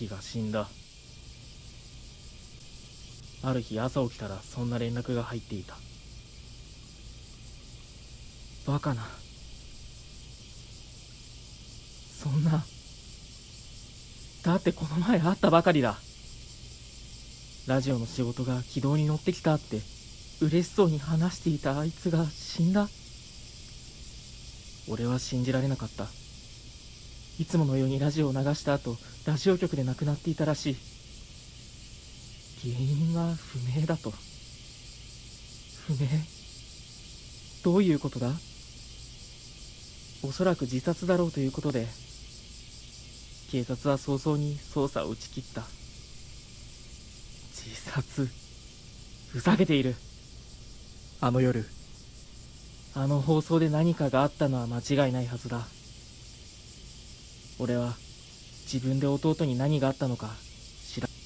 樹が死んだ。ある日朝起きたらそんな連絡が入っていた。バカな。そんな。だってこの前会ったばかりだ。ラジオの仕事が軌道に乗ってきたって嬉しそうに話していたあいつが死んだ。俺は信じられなかった。いつものようにラジオを流した後、ラジオ局で亡くなっていたらしい。原因は不明だと。不明？どういうことだ？おそらく自殺だろうということで、警察は早々に捜査を打ち切った。自殺？ふざけている。あの夜、あの放送で何かがあったのは間違いないはずだ。俺は自分で弟に何があったのか知ら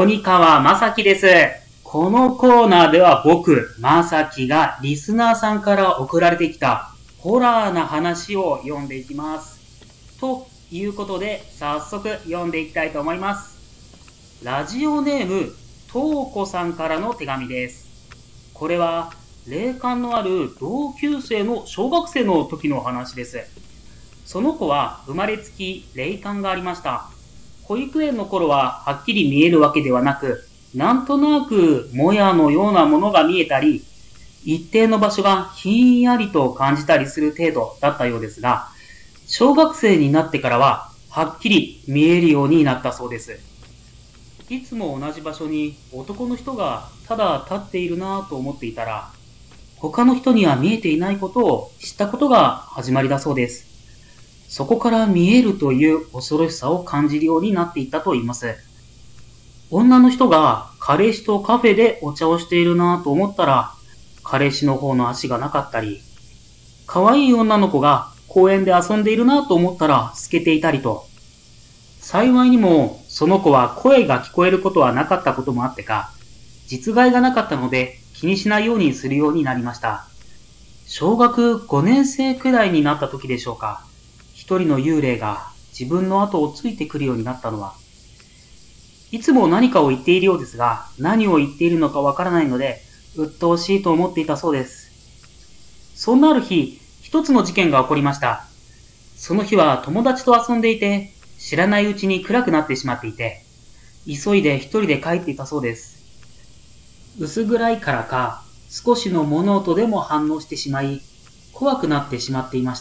鬼川正樹です。このコーナーでは僕、正樹がリスナーさんから送られてきたホラーな話を読んでいきます。ということで、早速読んでいきたいと思います。ラジオネーム、とうこさんからの手紙です。これは、霊感のある同級生の小学生の時の話です。その子は生まれつき霊感がありました。保育園の頃ははっきり見えるわけではなく、なんとなくもやのようなものが見えたり、一定の場所がひんやりと感じたりする程度だったようですが、小学生になってからははっきり見えるようになったそうです。いつも同じ場所に男の人がただ立っているなぁと思っていたら、他の人には見えていないことを知ったことが始まりだそうです。そこから見えるという恐ろしさを感じるようになっていったと言います。女の人が彼氏とカフェでお茶をしているなぁと思ったら、彼氏の方の足がなかったり、可愛い女の子が公園で遊んでいるなぁと思ったら透けていたりと、幸いにもその子は声が聞こえることはなかったこともあってか、実害がなかったので気にしないようにするようになりました。小学5年生くらいになった時でしょうか。一人の幽霊が自分の後をついてくるようになったのは、いつも何かを言っているようですが、何を言っているのかわからないので、鬱陶しいと思っていたそうです。そんなある日、一つの事件が起こりました。その日は友達と遊んでいて、知らないうちに暗くなってしまっていて、急いで一人で帰っていたそうです。薄暗いからか、少しの物音でも反応してしまい、怖くなってしまっていました。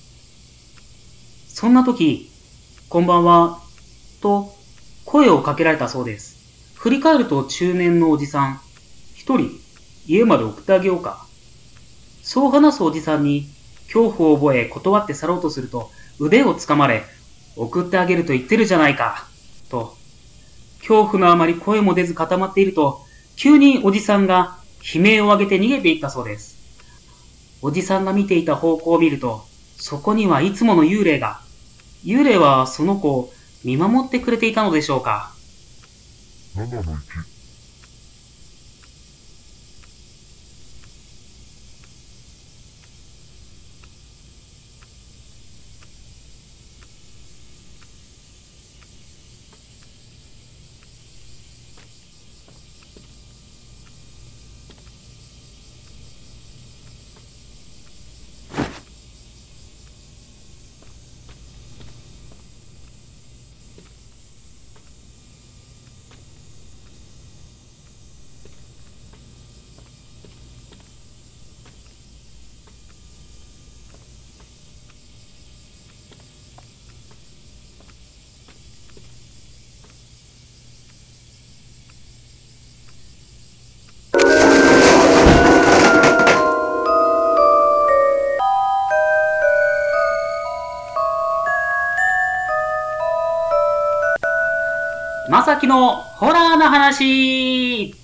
そんな時、こんばんは、と声をかけられたそうです。振り返ると中年のおじさん、一人家まで送ってあげようか。そう話すおじさんに恐怖を覚え断って去ろうとすると腕をつかまれ、送ってあげると言ってるじゃないか、と。恐怖のあまり声も出ず固まっていると、急におじさんが悲鳴を上げて逃げていったそうです。おじさんが見ていた方向を見ると、そこにはいつもの幽霊が。幽霊はその子を見守ってくれていたのでしょうか。 7の1。 まさきのホラーな話。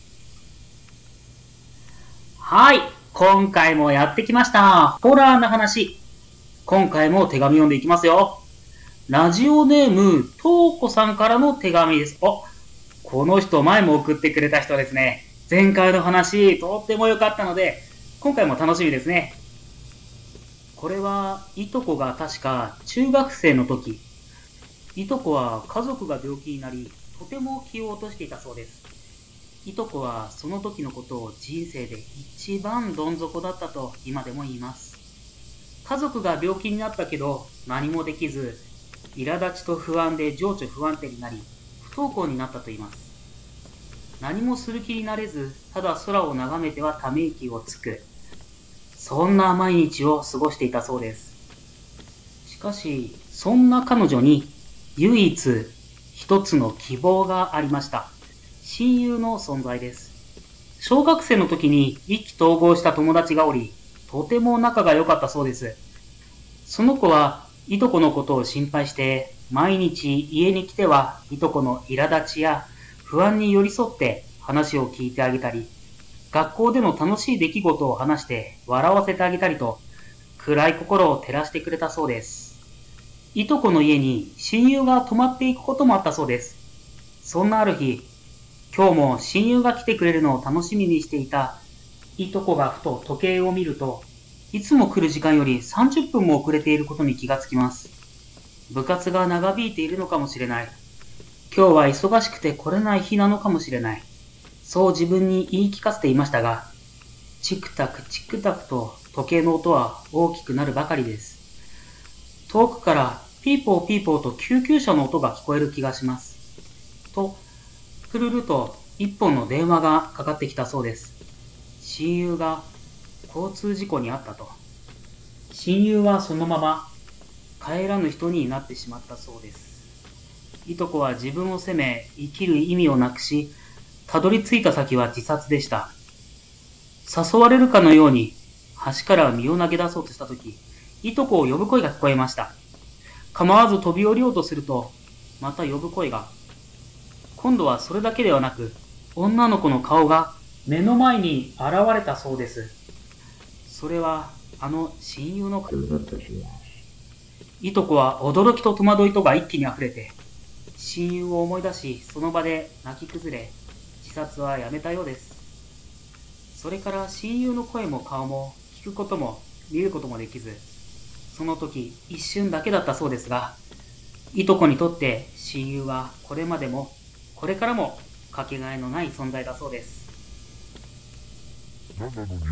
はい、今回もやってきました。ホラーな話。今回も手紙読んでいきますよ。ラジオネーム、とうこさんからの手紙です。この人前も送ってくれた人ですね。前回の話、とっても良かったので、今回も楽しみですね。これは、いとこが確か中学生の時、いとこは家族が病気になり、とても気を落としていたそうです。いとこはその時のことを人生で一番どん底だったと今でも言います。家族が病気になったけど何もできず、苛立ちと不安で情緒不安定になり、不登校になったと言います。何もする気になれず、ただ空を眺めてはため息をつく。そんな毎日を過ごしていたそうです。しかし、そんな彼女に唯一一つの希望がありました。親友の存在です。小学生の時に意気投合した友達がおり、とても仲が良かったそうです。その子はいとこのことを心配して、毎日家に来てはいとこの苛立ちや不安に寄り添って話を聞いてあげたり、学校での楽しい出来事を話して笑わせてあげたりと、暗い心を照らしてくれたそうです。いとこの家に親友が泊まっていくこともあったそうです。そんなある日、 今日も親友が来てくれるのを楽しみにしていたいとこがふと時計を見ると、いつも来る時間より30分も遅れていることに気がつきます。部活が長引いているのかもしれない。今日は忙しくて来れない日なのかもしれない。そう自分に言い聞かせていましたが、チクタクチクタクと時計の音は大きくなるばかりです。遠くからピーポーピーポーと救急車の音が聞こえる気がします。と、くるると一本の電話がかかってきたそうです。親友が交通事故に遭ったと。親友はそのまま帰らぬ人になってしまったそうです。いとこは自分を責め、生きる意味をなくし、たどり着いた先は自殺でした。誘われるかのように橋から身を投げ出そうとしたとき、いとこを呼ぶ声が聞こえました。構わず飛び降りようとすると、また呼ぶ声が。今度はそれだけではなく、女の子の顔が目の前に現れたそうです。それはあの親友の顔だったそうです。いとこは驚きと戸惑いとが一気に溢れて、親友を思い出し、その場で泣き崩れ、自殺はやめたようです。それから親友の声も顔も聞くことも見ることもできず、その時一瞬だけだったそうですが、いとこにとって親友はこれまでもこれからもかけがえのない存在だそうです。 なのに、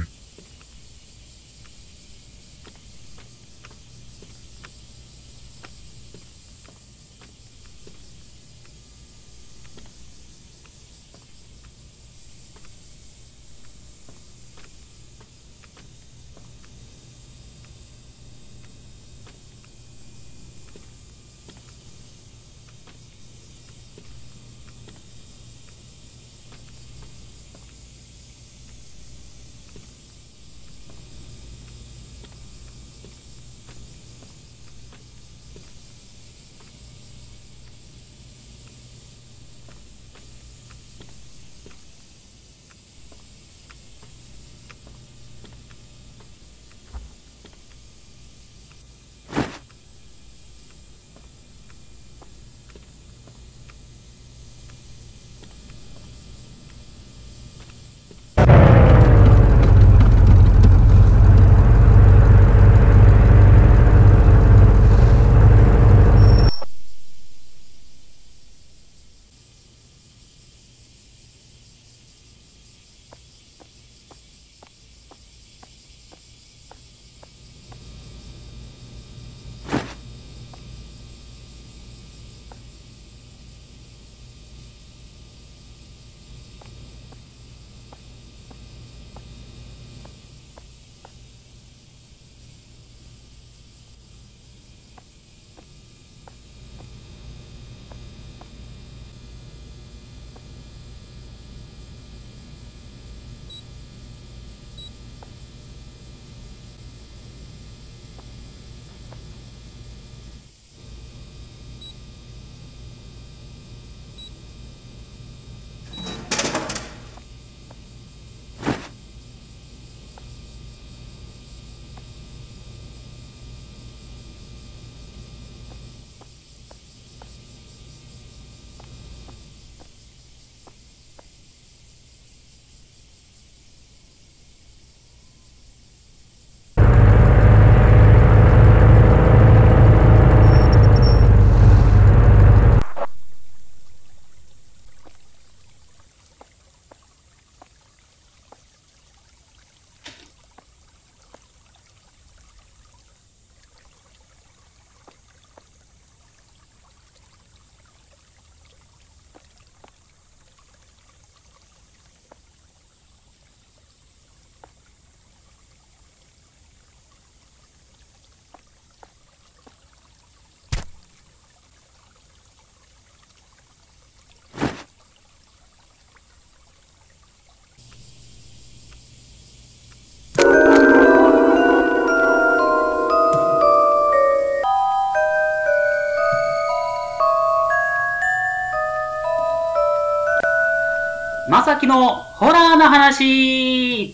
まさきのホラーな話。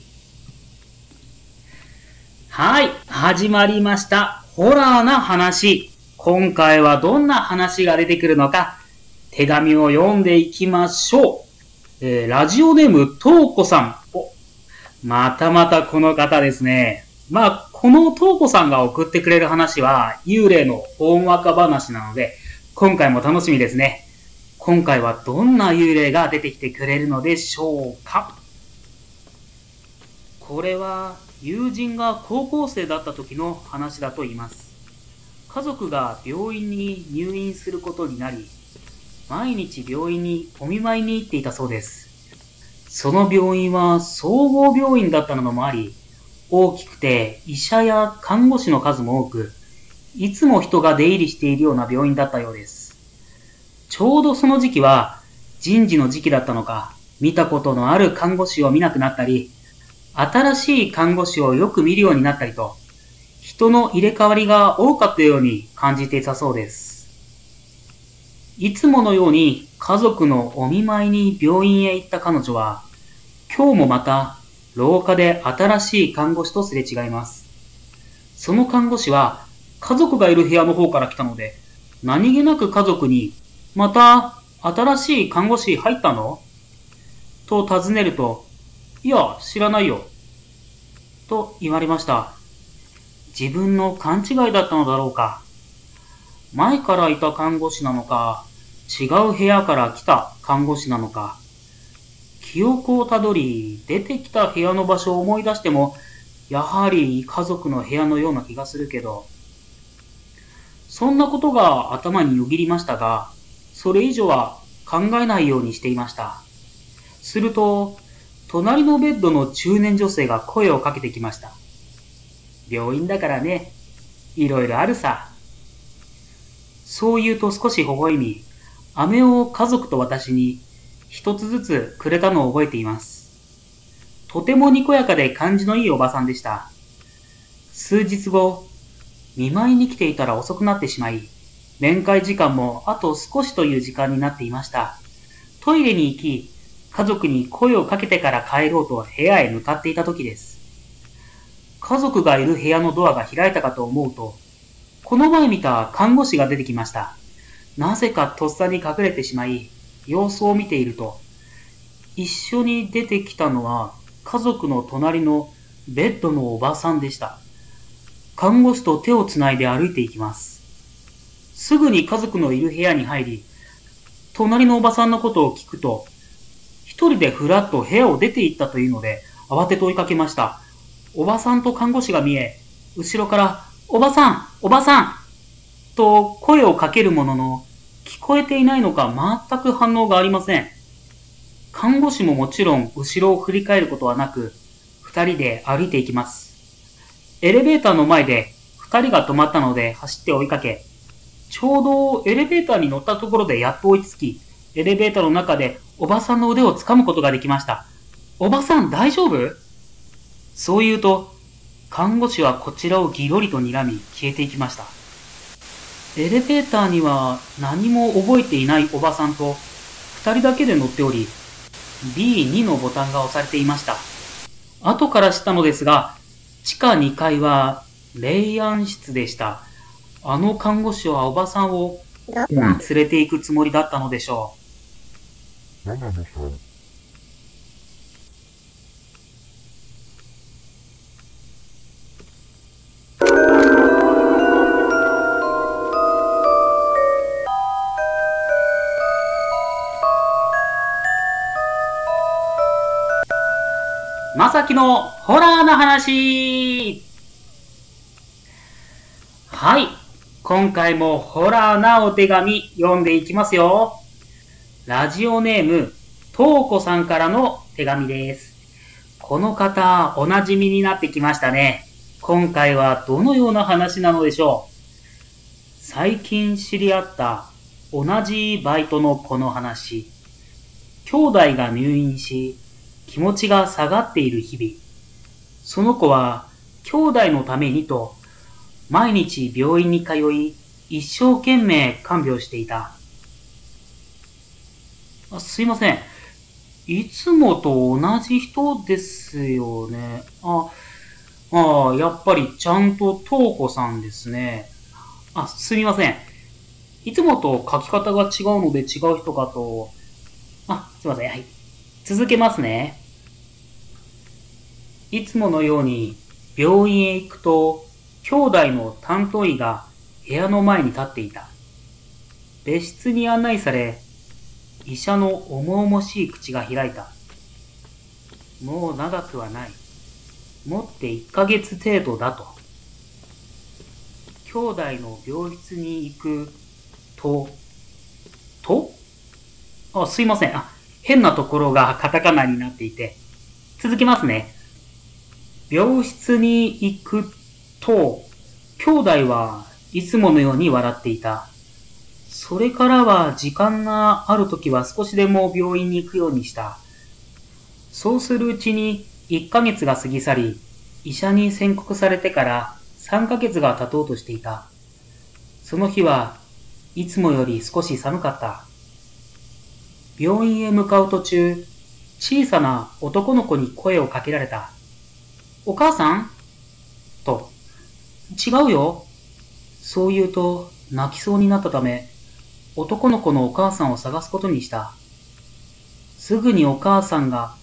はい、始まりました。ホラーな話。今回はどんな話が出てくるのか、手紙を読んでいきましょう。 ラジオネーム、とうこさん。またまたこの方ですね。このとうこさんが送ってくれる話は、幽霊のほんわか話なので、今回も楽しみですね。今回はどんな幽霊が出てきてくれるのでしょうか。これは、友人が高校生だった時の話だと言います。家族が病院に入院することになり、毎日病院にお見舞いに行っていたそうです。その病院は総合病院だったのもあり、大きくて医者や看護師の数も多く、いつも人が出入りしているような病院だったようです。ちょうどその時期は人事の時期だったのか、見たことのある看護師を見なくなったり、新しい看護師をよく見るようになったりと、人の入れ替わりが多かったように感じていたそうです。いつものように家族のお見舞いに病院へ行った彼女は、今日もまた廊下で新しい看護師とすれ違います。その看護師は家族がいる部屋の方から来たので、何気なく家族に、また新しい看護師入ったのと尋ねると、いや、知らないよ。と言われました。自分の勘違いだったのだろうか。前からいた看護師なのか、違う部屋から来た看護師なのか、記憶をたどり、出てきた部屋の場所を思い出しても、やはり家族の部屋のような気がするけど、そんなことが頭によぎりましたが、それ以上は考えないようにしていました。すると、隣のベッドの中年女性が声をかけてきました。病院だからね、いろいろあるさ。そう言うと少し微笑み、飴を家族と私に一つずつくれたのを覚えています。とてもにこやかで感じのいいおばさんでした。数日後、見舞いに来ていたら遅くなってしまい、面会時間もあと少しという時間になっていました。トイレに行き、家族に声をかけてから帰ろうと部屋へ向かっていた時です。家族がいる部屋のドアが開いたかと思うと、この前見た看護師が出てきました。なぜかとっさに隠れてしまい、様子を見ていると、一緒に出てきたのは家族の隣のベッドのおばさんでした。看護師と手をつないで歩いていきます。すぐに家族のいる部屋に入り、隣のおばさんのことを聞くと、一人でふらっと部屋を出て行ったというので、慌てて追いかけました。おばさんと看護師が見え、後ろから、おばさん、おばさんと声をかけるものの、聞こえていないのか全く反応がありません。看護師ももちろん後ろを振り返ることはなく、二人で歩いていきます。エレベーターの前で二人が止まったので走って追いかけ、ちょうどエレベーターに乗ったところでやっと追いつき、エレベーターの中でおばさんの腕を掴むことができました。おばさん大丈夫？そう言うと、看護師はこちらをぎろりと睨み消えていきました。エレベーターには何も覚えていないおばさんと二人だけで乗っており、B2 のボタンが押されていました。後から知ったのですが、地下2階は霊安室でした。あの看護師はおばさんを連れて行くつもりだったのでしょう。 7の3。 まさきのホラーな話。はい。今回もホラーなお手紙読んでいきますよ。ラジオネーム、とうこさんからの手紙です。この方、おなじみになってきましたね。今回はどのような話なのでしょう。最近知り合った同じバイトのこの話。兄弟が入院し、気持ちが下がっている日々。その子は兄弟のためにと毎日病院に通い一生懸命看病していた。すいません。いつもと同じ人ですよね。やっぱりちゃんととうこさんですね。すみません。いつもと書き方が違うので違う人かと。すいません。はい。 続けますね。いつものように病院へ行くと、兄弟の担当医が部屋の前に立っていた。別室に案内され、医者の重々しい口が開いた。もう長くはない。もって1ヶ月程度だと。兄弟の病室に行くと、すいません。変なところがカタカナになっていて。続きますね。病室に行くと、兄弟はいつものように笑っていた。それからは時間があるときは少しでも病院に行くようにした。そうするうちに1ヶ月が過ぎ去り、医者に宣告されてから3ヶ月が経とうとしていた。その日はいつもより少し寒かった。病院へ向かう途中、小さな男の子に声をかけられた。お母さんと。違うよ。そう言うと泣きそうになったため、男の子のお母さんを探すことにした。すぐにお母さんが、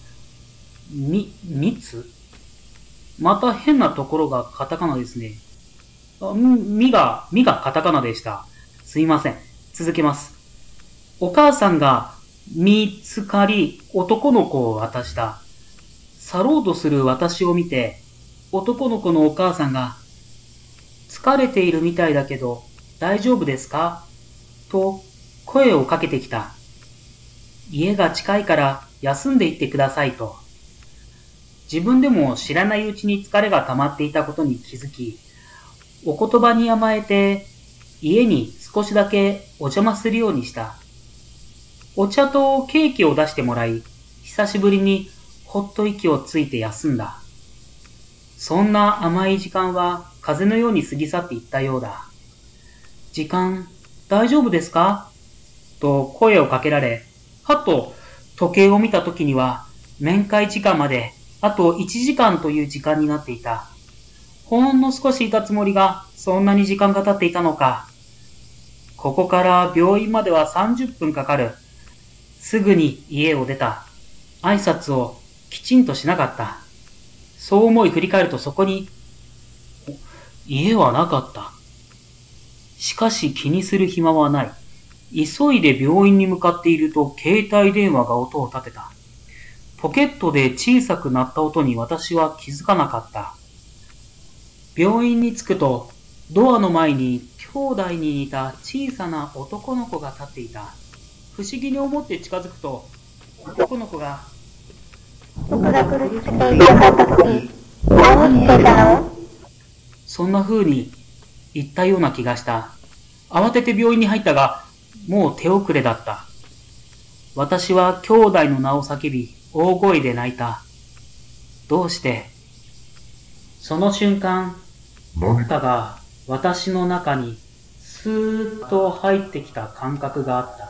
蜜また変なところがカタカナですね。みがカタカナでした。すいません。続けます。お母さんが見つかり、男の子を渡した。去ろうとする私を見て、男の子のお母さんが、疲れているみたいだけど、大丈夫ですかと声をかけてきた。家が近いから休んでいってくださいと。自分でも知らないうちに疲れが溜まっていたことに気づき、お言葉に甘えて家に少しだけお邪魔するようにした。お茶とケーキを出してもらい、久しぶりにほっと息をついて休んだ。そんな甘い時間は風のように過ぎ去っていったようだ。時間、大丈夫ですかと声をかけられ、はっと時計を見た時には、面会時間まであと1時間という時間になっていた。ほんの少しいたつもりが、そんなに時間が経っていたのか。ここから病院までは30分かかる。すぐに家を出た。挨拶をきちんとしなかった。そう思い振り返るとそこに、家はなかった。しかし気にする暇はない。急いで病院に向かっていると携帯電話が音を立てた。ポケットで小さく鳴った音に私は気づかなかった。病院に着くとドアの前に兄弟に似た小さな男の子が立っていた。不思議に思って近づくと男の子が僕が苦しくて痛かった時、何してたの？ そんな風に言ったような気がした。慌てて病院に入ったが、もう手遅れだった。私は兄弟の名を叫び、大声で泣いた。どうして？その瞬間、何かが私の中にスーッと入ってきた感覚があった。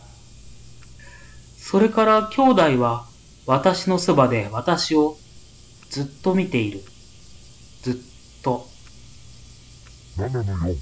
それから兄弟は私のそばで私をずっと見ている。ずっと。 何なのよ。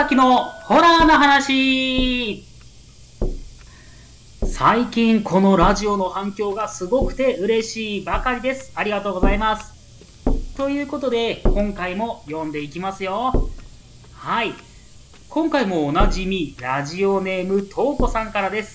さきのホラーな話。最近このラジオの反響がすごくて嬉しいばかりです。ありがとうございます。ということで、今回も読んでいきますよ。はい。今回もおなじみ、ラジオネームとうこさんからです。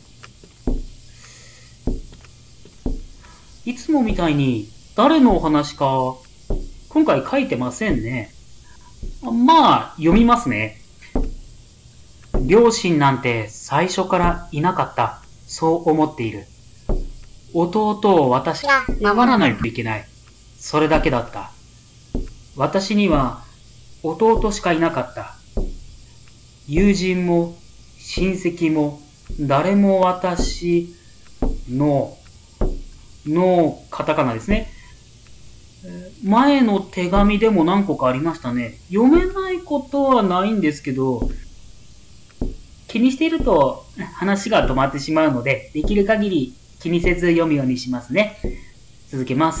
いつもみたいに誰のお話か、今回書いてませんね。まあ、読みますね。両親なんて最初からいなかった。そう思っている。弟を私が守らないといけない。それだけだった。私には弟しかいなかった。友人も親戚も誰も私のカタカナですね。前の手紙でも何個かありましたね。読めないことはないんですけど、気にしていると話が止まってしまうので、できる限り気にせず読むようにしますね。続けます。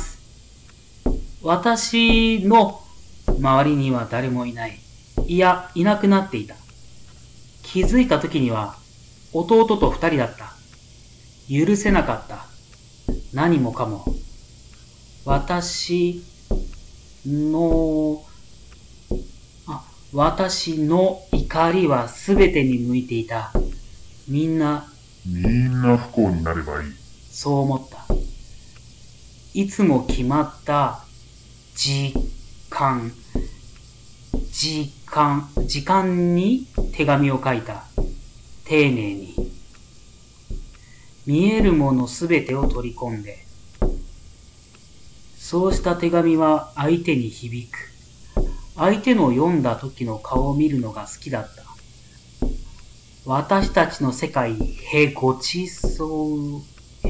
私の周りには誰もいない。いや、いなくなっていた。気づいた時には弟と二人だった。許せなかった。何もかも。私の怒りはすべてに向いていた。みんな不幸になればいい。 そう思った。いつも決まった時間に手紙を書いた。丁寧に。見えるものすべてを取り込んで。そうした手紙は相手に響く。相手の読んだ時の顔を見るのが好きだった。私たちの世界へごちそう、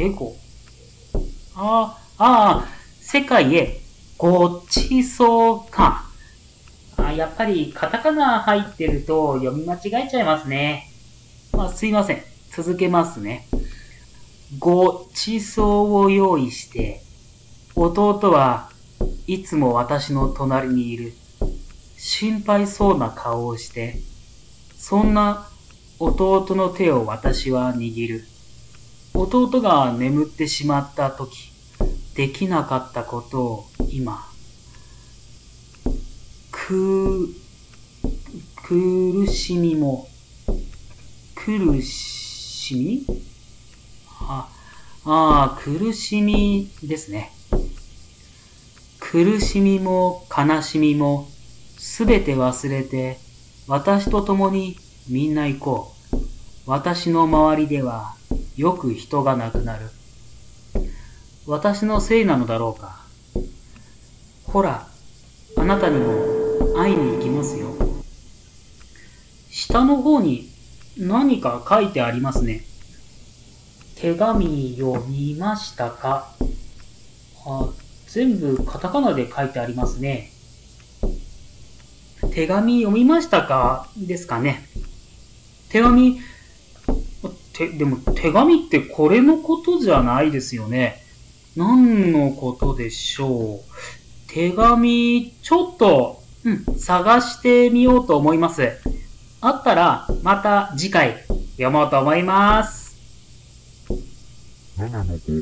世界へごちそうか。やっぱりカタカナ入ってると読み間違えちゃいますね。すいません。続けますね。ごちそうを用意して、弟はいつも私の隣にいる。心配そうな顔をして、そんな弟の手を私は握る。弟が眠ってしまったとき、できなかったことを今、苦しみですね。苦しみも悲しみもすべて忘れて、私と共にみんな行こう。私の周りではよく人が亡くなる。私のせいなのだろうか。ほら、あなたにも会いに行きますよ。下の方に何か書いてありますね。手紙読みましたか？全部カタカナで書いてありますね。手紙読みましたかですかね。でも手紙ってこれのことじゃないですよね。何のことでしょう。手紙、ちょっと、探してみようと思います。あったら、また次回読もうと思います。 7の5。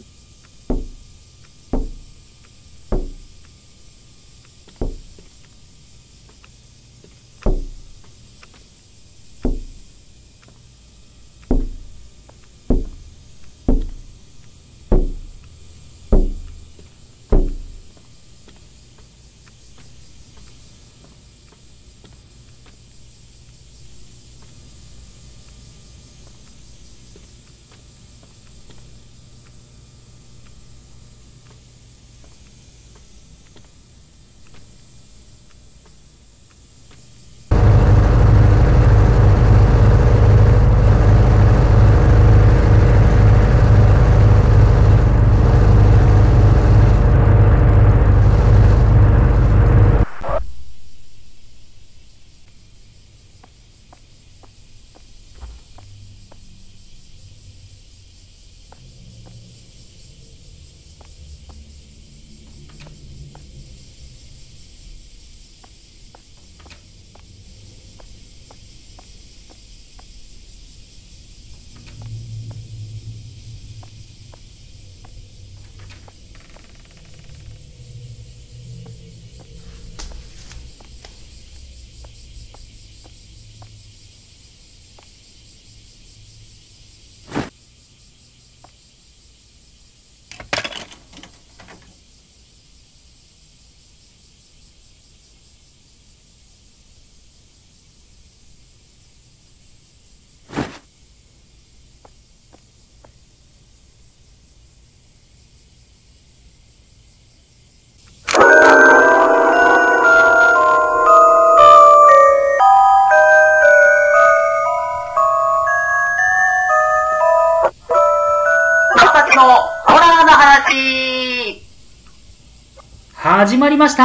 始まりました。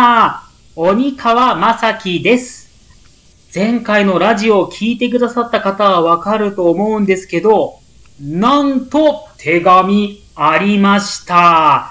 鬼川正樹です。前回のラジオを聞いてくださった方はわかると思うんですけど、なんと手紙ありました。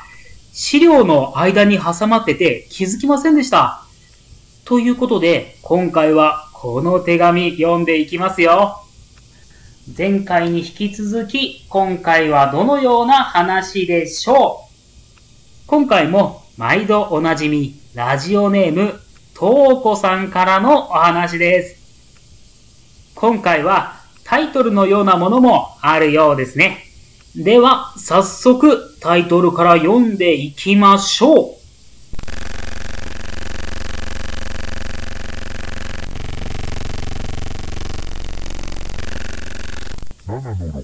資料の間に挟まってて気づきませんでした。ということで、今回はこの手紙読んでいきますよ。前回に引き続き、今回はどのような話でしょう。今回も毎度おなじみ、ラジオネーム、とうこさんからのお話です。今回はタイトルのようなものもあるようですね。では、早速タイトルから読んでいきましょう。 7-6。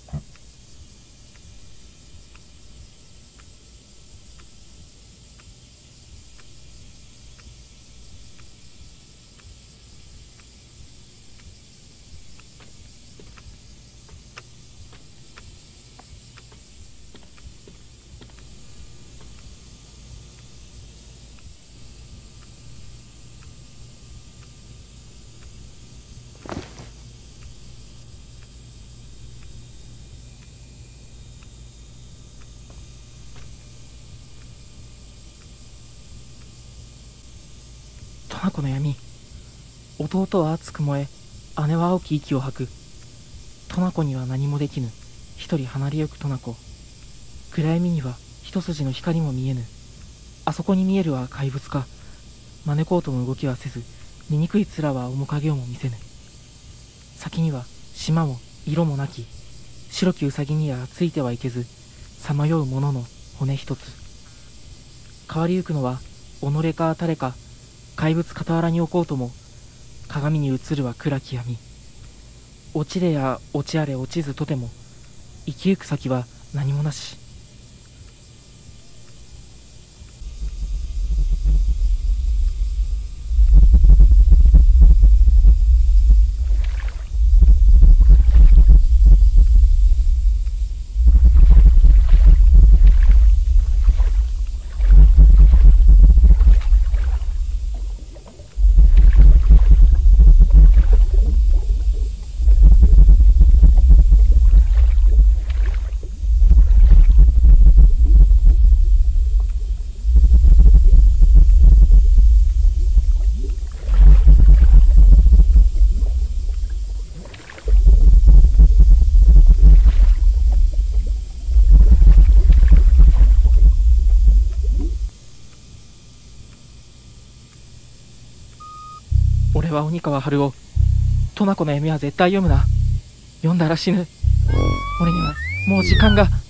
トナコの闇。弟は熱く燃え、姉は青き息を吐く。トナコには何もできぬ。一人離れゆくトナコ。暗闇には一筋の光も見えぬ。あそこに見えるは怪物か。招こうとも動きはせず、醜い面は面影をも見せぬ。先には島も色もなき。白きウサギにはついてはいけず、さまようものの骨一つ。変わりゆくのは己か誰か。怪物傍らに置こうとも、鏡に映るは暗き闇。落ちれや落ちあれ落ちずとても、生きゆく先は何もなし。俺は鬼川春夫。トナコの闇は絶対読むな。読んだら死ぬ。俺にはもう時間が。